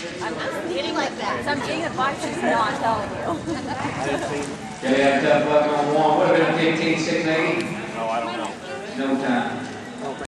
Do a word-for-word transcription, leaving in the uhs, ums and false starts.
I'm just getting like that. So I'm getting advice she's not telling you. Yeah, yeah, tough luck on one. Would have been fifteen six eighty. Oh, I don't know. No time.